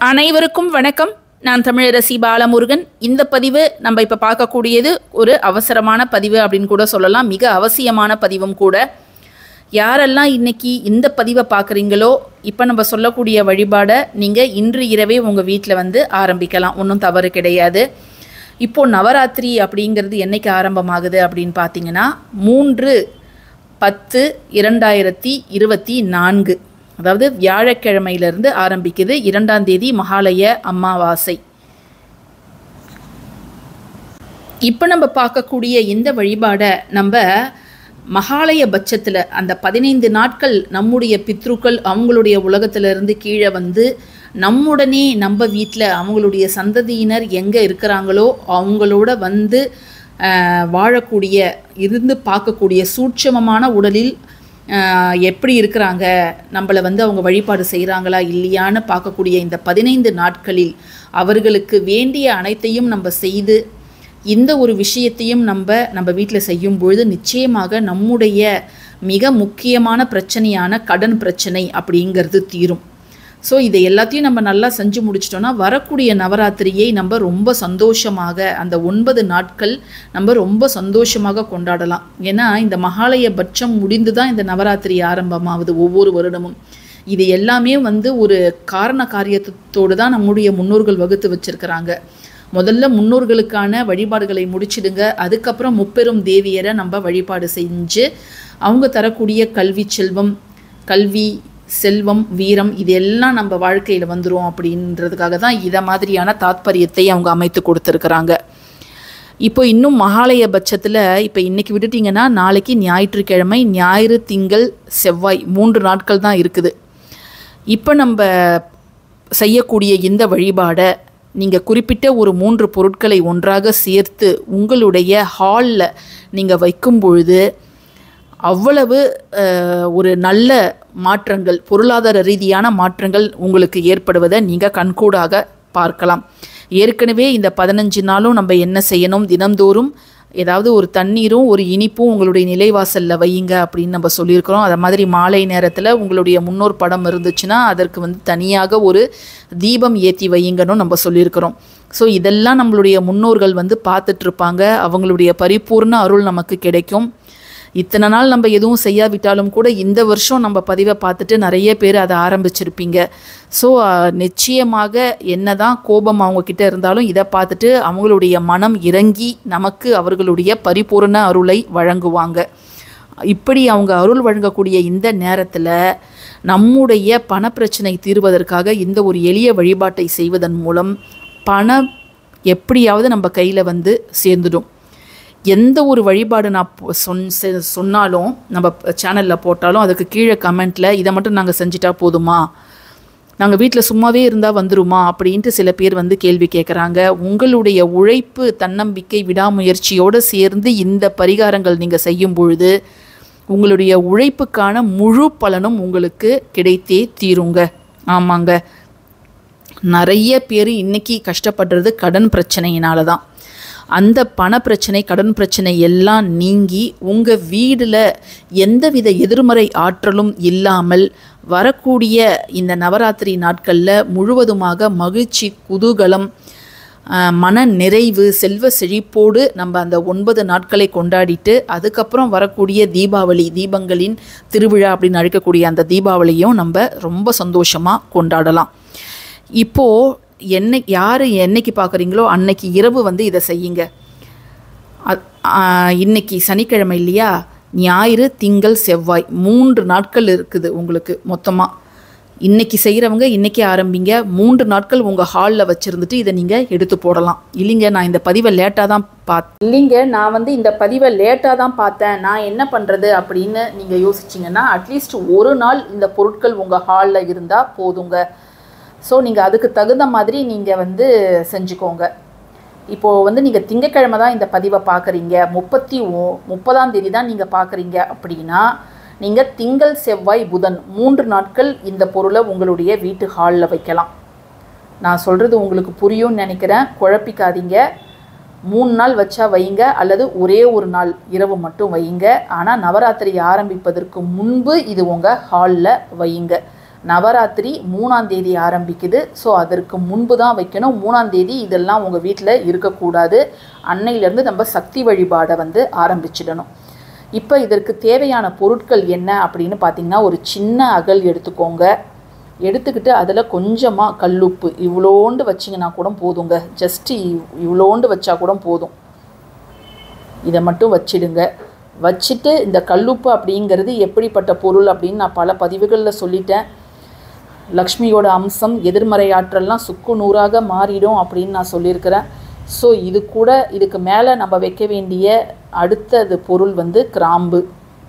அனைவருக்கும் வணக்கம். நான் தமிழரசி பாலமுருகன். இந்த பதிவு நம்ம இப்போ பார்க்கக்கூடியது ஒரு அவசரமான பதிவு அப்படின்னு கூட சொல்லலாம். மிக அவசியமான பதிவும் கூட. யாரெல்லாம் இன்னைக்கு இந்த பதிவை பார்க்குறீங்களோ, இப்போ நம்ம சொல்லக்கூடிய வழிபாடை நீங்கள் இன்று இரவே உங்கள் வீட்டில் வந்து ஆரம்பிக்கலாம். ஒன்றும் தவறு கிடையாது. இப்போது நவராத்திரி அப்படிங்கிறது என்றைக்கு ஆரம்பமாகுது அப்படின்னு பார்த்தீங்கன்னா 3/10/2024, அதாவது வியாழக்கிழமையிலிருந்து ஆரம்பிக்குது. 2ஆம் தேதி மகாலய அமாவாசை. இப்போ நம்ம பார்க்கக்கூடிய இந்த வழிபாடை நம்ம மகாலய பட்சத்தில் அந்த 15 நாட்கள் நம்முடைய பித்ருக்கள் அவங்களுடைய உலகத்திலிருந்து கீழே வந்து நம்முடனே நம்ம வீட்டில் அவங்களுடைய சந்ததியினர் எங்கே இருக்கிறாங்களோ அவங்களோட வந்து வாழக்கூடிய இருந்து பார்க்கக்கூடிய சூட்சமமான உடலில் எப்படி இருக்கிறாங்க, நம்மளை வந்து அவங்க வழிபாடு செய்கிறாங்களா இல்லையான்னு பார்க்கக்கூடிய இந்த 15 நாட்களில் அவர்களுக்கு வேண்டிய அனைத்தையும் நம்ம செய்து இந்த ஒரு விஷயத்தையும் நம்ம வீட்டில் செய்யும் பொழுது நிச்சயமாக நம்முடைய மிக முக்கியமான பிரச்சனையான கடன் பிரச்சனை அப்படிங்கிறது தீரும். ஸோ இதை எல்லாத்தையும் நம்ம நல்லா செஞ்சு முடிச்சிட்டோன்னா வரக்கூடிய நவராத்திரியை நம்ம ரொம்ப சந்தோஷமாக அந்த 9 நாட்கள் நம்ம ரொம்ப சந்தோஷமாக கொண்டாடலாம். ஏன்னா இந்த மகாலய பட்சம் முடிந்து தான் இந்த நவராத்திரி ஆரம்பமாகுது ஒவ்வொரு வருடமும். இது எல்லாமே வந்து ஒரு காரண காரியத்தோடு தான் நம்முடைய முன்னோர்கள் வகுத்து வச்சுருக்கிறாங்க. முதல்ல முன்னோர்களுக்கான வழிபாடுகளை முடிச்சிடுங்க. அதுக்கப்புறம் முப்பெரும் தேவியரை நம்ம வழிபாடு செஞ்சு அவங்க தரக்கூடிய கல்வி செல்வம் வீரம் இதெல்லாம் நம்ம வாழ்க்கையில் வந்துடும் அப்படின்றதுக்காக தான் இதை மாதிரியான தாத்பரியத்தை அவங்க அமைத்து கொடுத்துருக்குறாங்க. இப்போ இன்னும் மகாலய பட்சத்தில் இப்போ இன்றைக்கி விட்டுட்டிங்கன்னா நாளைக்கு ஞாயிற்றுக்கிழமை, ஞாயிறு, திங்கள், செவ்வாய் 3 நாட்கள் தான் இருக்குது. இப்போ நம்ம செய்யக்கூடிய இந்த வழிபாடை நீங்கள் குறிப்பிட்ட ஒரு 3 பொருட்களை ஒன்றாக சேர்த்து உங்களுடைய ஹாலில் நீங்கள் வைக்கும் பொழுது அவ்வளவு ஒரு நல்ல மாற்றங்கள், பொருளாதார ரீதியான மாற்றங்கள் உங்களுக்கு ஏற்படுவதை நீங்கள் கண்கூடாக பார்க்கலாம். ஏற்கனவே இந்த 15 நாளும் நம்ம என்ன செய்யணும், தினந்தோறும் ஏதாவது ஒரு தண்ணீரும் ஒரு இனிப்பும் உங்களுடைய நிலைவாசலில் வையுங்க அப்படின்னு நம்ம சொல்லியிருக்கிறோம். அதை மாதிரி மாலை நேரத்தில் உங்களுடைய முன்னோர் படம் இருந்துச்சுன்னா அதற்கு வந்து தனியாக ஒரு தீபம் ஏற்றி வையுங்கன்னு நம்ம சொல்லியிருக்கிறோம். ஸோ இதெல்லாம் நம்மளுடைய முன்னோர்கள் வந்து பார்த்துட்ருப்பாங்க. அவங்களுடைய பரிபூர்ண அருள் நமக்கு கிடைக்கும். இத்தனை நாள் நம்ம எதுவும் செய்யாவிட்டாலும் கூட இந்த வருஷம் நம்ம பதிவை பார்த்துட்டு நிறைய பேர் அதை ஆரம்பிச்சிருப்பீங்க. ஸோ நிச்சயமாக என்ன தான் கோபம் அவங்கக்கிட்ட இருந்தாலும் இதை பார்த்துட்டு அவங்களுடைய மனம் இறங்கி நமக்கு அவர்களுடைய பரிபூர்ண அருளை வழங்குவாங்க. இப்படி அவங்க அருள் வழங்கக்கூடிய இந்த நேரத்தில் நம்முடைய பணப்பிரச்சனை தீர்வதற்காக இந்த ஒரு எளிய வழிபாட்டை செய்வதன் மூலம் பணம் எப்படியாவது நம்ம கையில் வந்து சேர்ந்துடும். எந்த ஒரு வழிபாடு நான் சொன்னாலும் நம்ம சேனலில் போட்டாலும் அதுக்கு கீழே கமெண்ட்டில் இதை மட்டும் நாங்கள் செஞ்சிட்டா போதுமா, நாங்கள் வீட்டில் சும்மாவே இருந்தால் வந்துருமா அப்படின்ட்டு சில பேர் வந்து கேள்வி கேட்குறாங்க. உங்களுடைய உழைப்பு, தன்னம்பிக்கை, விடாமுயற்சியோடு சேர்ந்து இந்த பரிகாரங்கள் நீங்கள் செய்யும் பொழுது உங்களுடைய உழைப்புக்கான முழு பலனும் உங்களுக்கு கிடைத்தே தீருங்க. ஆமாங்க, நிறைய பேர் இன்றைக்கி கஷ்டப்படுறது கடன் பிரச்சனையினால தான். அந்த பணப்பிரச்சனை, கடன் பிரச்சனை எல்லாம் நீங்கி உங்கள் வீடில் எந்தவித எதிர்மறை ஆற்றலும் இல்லாமல் வரக்கூடிய இந்த நவராத்திரி நாட்களில் முழுவதுமாக மகிழ்ச்சி, குதூகலம், மன நிறைவு, செல்வ செழிப்போடு நம்ம அந்த 9 நாட்களை கொண்டாடிட்டு அதுக்கப்புறம் வரக்கூடிய தீபாவளி, தீபங்களின் திருவிழா அப்படின்னு அழைக்கக்கூடிய அந்த தீபாவளியும் நம்ம ரொம்ப சந்தோஷமாக கொண்டாடலாம். இப்போது யார் என்னைக்கு பார்க்குறீங்களோ அன்னைக்கு இரவு வந்து இதை செய்யுங்க. இன்னைக்கு சனிக்கிழமை இல்லையா, ஞாயிறு, திங்கள், செவ்வாய் 3 நாட்கள் இருக்குது உங்களுக்கு மொத்தமாக. இன்றைக்கி செய்கிறவங்க இன்றைக்கி ஆரம்பிங்க. 3 நாட்கள் உங்கள் ஹாலில் வச்சுருந்துட்டு இதை நீங்கள் எடுத்து போடலாம். இல்லைங்க நான் இந்த பதிவை லேட்டாக தான் பார்த்தேன், நான் என்ன பண்ணுறது அப்படின்னு நீங்கள் யோசிச்சிங்கன்னா அட்லீஸ்ட் ஒரு நாள் இந்த பொருட்கள் உங்கள் ஹாலில் இருந்தால் போதுங்க. ஸோ நீங்கள் அதுக்கு தகுந்த மாதிரி நீங்கள் வந்து செஞ்சுக்கோங்க. இப்போது வந்து நீங்கள் திங்கட்கிழமை தான் இந்த பதிவை பார்க்குறீங்க, 30ஆம் தேதி தான் நீங்கள் பார்க்குறீங்க அப்படின்னா நீங்கள் திங்கள், செவ்வாய், புதன் 3 நாட்கள் இந்த பொருளை உங்களுடைய வீட்டு ஹாலில் வைக்கலாம். நான் சொல்கிறது உங்களுக்கு புரியும்னு நினைக்கிறேன், குழப்பிக்காதீங்க. 3 நாள் வச்சா வைங்க அல்லது ஒரே ஒரு நாள் இரவு மட்டும் வைங்க. ஆனால் நவராத்திரி ஆரம்பிப்பதற்கு முன்பு இது உங்கள் ஹாலில் வையுங்க. நவராத்திரி 3ஆம் தேதி ஆரம்பிக்குது. ஸோ அதற்கு முன்பு தான் வைக்கணும். 3ஆம் தேதி இதெல்லாம் உங்கள் வீட்டில் இருக்கக்கூடாது. அன்னையிலேருந்து நம்ம சக்தி வழிபாடை வந்து ஆரம்பிச்சிடணும். இப்போ இதற்கு தேவையான பொருட்கள் என்ன அப்படின்னு பார்த்திங்கன்னா, ஒரு சின்ன அகல் எடுத்துக்கோங்க. எடுத்துக்கிட்டு அதில் கொஞ்சமாக கல்லுப்பு இவ்வளோண்டு வச்சிங்கன்னா கூட போதுங்க. ஜஸ்ட்டு இவ்வளோண்டு வச்சா கூட போதும். இதை மட்டும் வச்சிடுங்க. வச்சுட்டு இந்த கல்லுப்பு அப்படிங்கிறது எப்படிப்பட்ட பொருள் அப்படின்னு நான் பல பதிவுகளில் சொல்லிட்டேன். லக்ஷ்மியோட அம்சம், எதிர்மறை ஆற்றல்லாம் சுக்கு நூறாக மாறிடும் அப்படின்னு நான் சொல்லியிருக்கிறேன். ஸோ இது கூட இதுக்கு மேலே நம்ம வைக்க வேண்டிய அடுத்தது பொருள் வந்து கிராம்பு.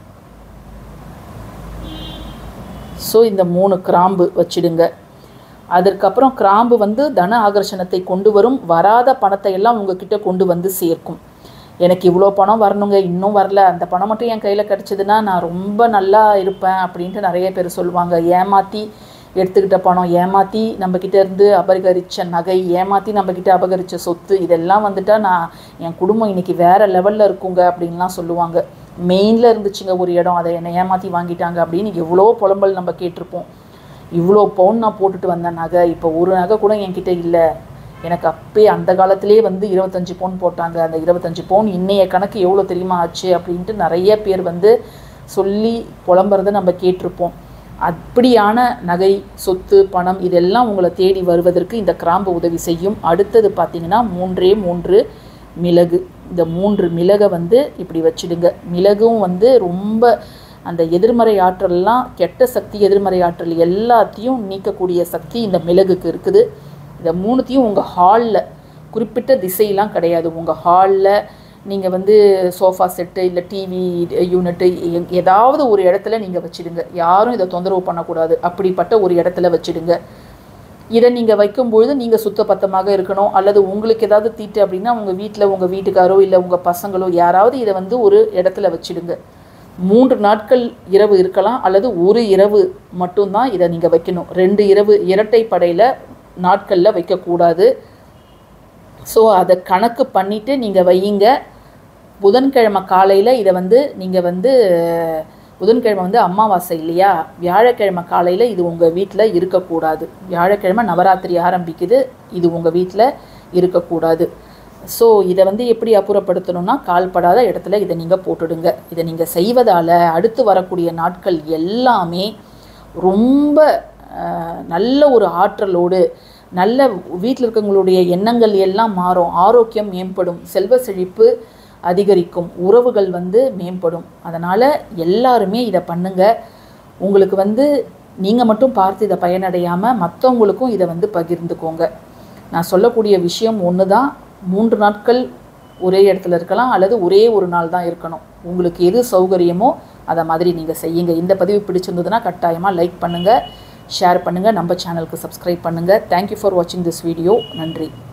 ஸோ இந்த 3 கிராம்பு வச்சிடுங்க. அதற்கப்புறம் கிராம்பு வந்து தன ஆகர்ஷணத்தை கொண்டு வரும். வராத பணத்தை எல்லாம் உங்ககிட்ட கொண்டு வந்து சேர்க்கும். எனக்கு இவ்வளோ பணம் வரணுங்க, இன்னும் வரல, அந்த பணம் மட்டும் என் கையில் கிடச்சிதுன்னா நான் ரொம்ப நல்லா இருப்பேன் அப்படின்ட்டு நிறைய பேர் சொல்லுவாங்க. ஏமாற்றி எடுத்துக்கிட்ட பணம், ஏமாற்றி நம்மக்கிட்ட இருந்து அபகரித்த நகை, ஏமாற்றி நம்மக்கிட்ட அபகரித்த சொத்து, இதெல்லாம் வந்துட்டால் நான் என் குடும்பம் இன்றைக்கி வேறு லெவலில் இருக்குங்க அப்படின்லாம் சொல்லுவாங்க. மெயினில் இருந்துச்சுங்க ஒரு இடம், அதை என்னை ஏமாற்றி வாங்கிட்டாங்க அப்படின்னு எவ்வளோ புலம்பல் நம்ம கேட்டிருப்போம். இவ்வளோ பவுன் நான் போட்டுட்டு வந்தேன் நகை, இப்போ ஒரு நகை கூட என்கிட்ட இல்லை. எனக்கு அப்பே அந்த காலத்திலே வந்து 25 பவுன் போட்டாங்க. அந்த 25 பவுன் இன்னைய கணக்கு எவ்வளோ தெரியுமா ஆச்சு அப்படின்ட்டு நிறைய பேர் வந்து சொல்லி புலம்புறதை நம்ம கேட்டிருப்போம். அப்படியான நகை, சொத்து, பணம் இதெல்லாம் உங்களை தேடி வருவதற்கு இந்த கிராம்பு உதவி செய்யும். அடுத்தது பார்த்திங்கன்னா 3 மிளகு. இந்த 3 மிளகை வந்து இப்படி வச்சுடுங்க. மிளகும் வந்து ரொம்ப அந்த எதிர்மறை ஆற்றல்லாம், கெட்ட சக்தி, எதிர்மறை ஆற்றல் எல்லாத்தையும் நீக்கக்கூடிய சக்தி இந்த மிளகுக்கு இருக்குது. இந்த 3த்தையும் உங்கள் ஹாலில், குறிப்பிட்ட திசையெல்லாம் கிடையாது, உங்கள் ஹாலில் நீங்கள் வந்து சோஃபா செட்டு இல்லை டிவி யூனிட்டு ஏதாவது ஒரு இடத்துல நீங்கள் வச்சுடுங்க. யாரும் இதை தொந்தரவு பண்ணக்கூடாது. அப்படிப்பட்ட ஒரு இடத்துல வச்சுடுங்க. இதை நீங்கள் வைக்கும்பொழுது நீங்கள் சுத்தபத்தமாக இருக்கணும். அல்லது உங்களுக்கு ஏதாவது தீட்டு அப்படின்னா உங்கள் வீட்டில் உங்கள் வீட்டுக்காரோ இல்லை உங்கள் பசங்களோ யாராவது இதை வந்து ஒரு இடத்துல வச்சுடுங்க. 3 நாட்கள் இரவு இருக்கலாம், அல்லது ஒரு இரவு மட்டும்தான் இதை நீங்கள் வைக்கணும். 2 இரவு இரட்டைப்படையில் நாட்களில் வைக்கக்கூடாது. ஸோ அதை கணக்கு பண்ணிவிட்டு நீங்கள் வையுங்க. புதன்கிழமை காலையில் இதை வந்து நீங்கள் வந்து புதன்கிழமை வந்து அமாவாசை இல்லையா, வியாழக்கிழமை காலையில் இது உங்கள் வீட்டில் இருக்கக்கூடாது. வியாழக்கிழமை நவராத்திரி ஆரம்பிக்குது, இது உங்கள் வீட்டில் இருக்கக்கூடாது. ஸோ இதை வந்து எப்படி அப்புறப்படுத்தணும்னா, கால்படாத இடத்துல இதை நீங்கள் போட்டுடுங்க. இதை நீங்கள் செய்வதால் அடுத்து வரக்கூடிய நாட்கள் எல்லாமே ரொம்ப நல்ல ஒரு ஆற்றலோடு, நல்ல வீட்டில் இருக்கவங்களுடைய எண்ணங்கள் எல்லாம் மாறும், ஆரோக்கியம் மேம்படும், செல்வ செழிப்பு அதிகரிக்கும், உறவுகள் வந்து மேம்படும். அதனால் எல்லாருமே இதை பண்ணுங்கள். உங்களுக்கு வந்து நீங்கள் மட்டும் பார்த்து இதை பயனடையாமல் மற்றவங்களுக்கும் இதை வந்து பகிர்ந்துக்கோங்க. நான் சொல்லக்கூடிய விஷயம் ஒன்று தான். 3 நாட்கள் ஒரே இடத்துல இருக்கலாம், அல்லது ஒரே ஒரு நாள் தான் இருக்கணும். உங்களுக்கு எது சௌகரியமோ அதை மாதிரி நீங்கள் செய்யுங்க. இந்த பதிவு பிடிச்சிருந்ததுன்னா கட்டாயமாக லைக் பண்ணுங்கள், ஷேர் பண்ணுங்கள், நம்ம சேனலுக்கு சப்ஸ்கிரைப் பண்ணுங்கள். தேங்க்யூ ஃபார் வாட்சிங் திஸ் வீடியோ. நன்றி.